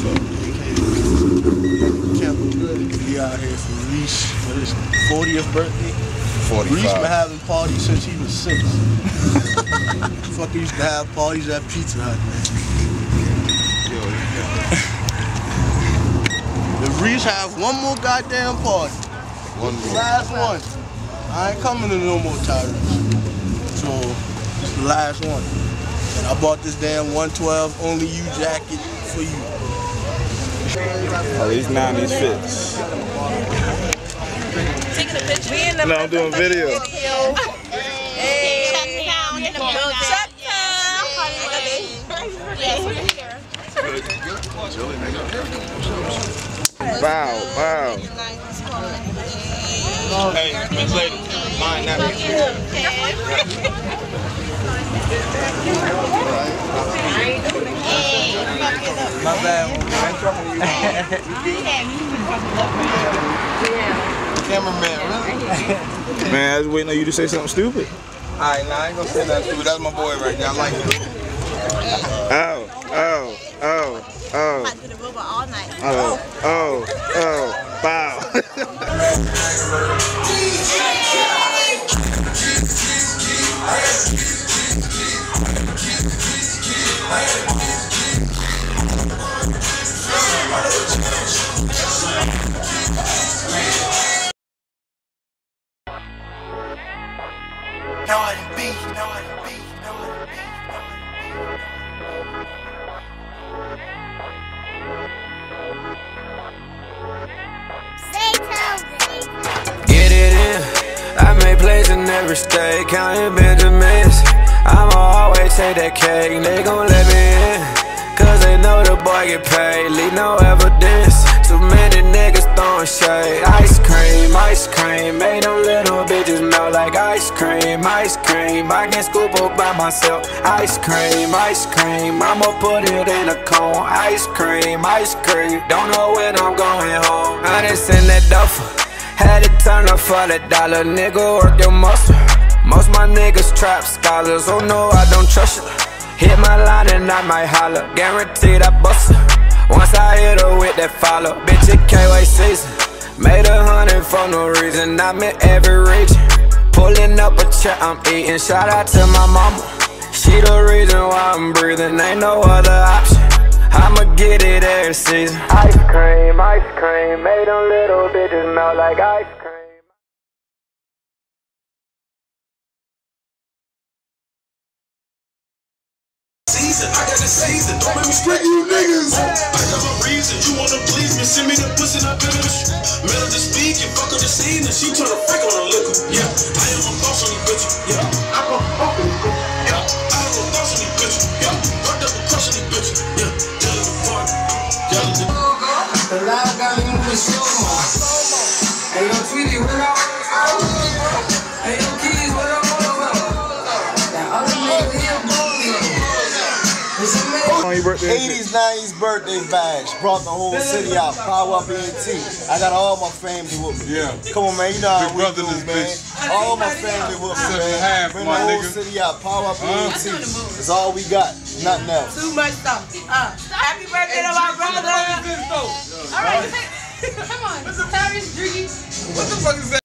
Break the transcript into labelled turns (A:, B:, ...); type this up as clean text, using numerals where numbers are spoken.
A: Camp good. We out here for Reese for his 40th birthday.
B: 45.
A: Reese been having parties since he was 6. Fucking used to have parties at Pizza Hut, man. If Reese have one more goddamn party,
B: One more.
A: last one. I ain't coming to no more Tyreese. So it's the last one. And I bought this damn 112 only you jacket for you.
B: Oh, these 90's fits.
C: Taking a picture.
B: No, I'm doing video.
C: Hey. Shutdown in the building. Shutdown. Yes, we're here.
B: Wow, wow.
D: Hey, Miss Lady, mind that.
A: My bad. Cameraman, really?
B: Man, I was waiting on you to say something stupid.
D: Alright, nah, I ain't gonna say nothing stupid. That's my boy right there. I like him.
B: Oh, oh, oh, oh.
C: I did a robot all night.
B: Oh, oh, oh, wow.
E: Get it in, I make plays in every state, counting Benjamins. I'ma always take that cake, they gon' let me in, cause they know the boy get paid, leave no evidence. Too many niggas throwing shade. Ice cream, made them little bitches melt like ice cream, ice cream. I can scoop up by myself. Ice cream, I'ma put it in a cone. Ice cream, don't know when I'm going home. I done send that duffer, had to turn up for that dollar. Nigga, work your muscle. Most my niggas trap scholars. Oh no, I don't trust you. Hit my line and I might holler. Guaranteed I bust her once I hit her with that follow. Bitch, it K-Way season. Made 100 for no reason. I'm in every region. Pulling up a check, I'm eating. Shout out to my mama. She the reason why I'm breathing. Ain't no other option. I'ma get it every season. Ice cream, made them little bitches melt like ice cream.
F: I got the season, don't make me straight you niggas. I got my reason, you wanna please me, send me the pussy, not finish. Metal to speak and fuck up the scene, and she turn a freak on the liquor. Yeah, I am a boss on these bitches. Yeah, I'm a boss on these bitches. Yeah, I am a boss on these bitches. Yeah, worked up a crush on these bitches. Yeah, tell us apart.
G: The live got me moving slow-mo. Hey, yo, Tweety, what up? Hey, yo, Keys, what up? That other nigga here,
B: On your birthday.
A: 80's, 90's birthday bash. Brought the whole city out. Power up ENT. I got all my family with me.
D: Yeah.
A: Come on, man. You know how we do,
D: this
A: man.
D: bitch.
A: All my family with me, man. Bring the whole city out. Power up ENT. That's all we got. Nothing else.
C: Too much stuff. Happy birthday to my brother. All right, come on. Tyreese, Drees.
D: What the fuck is that?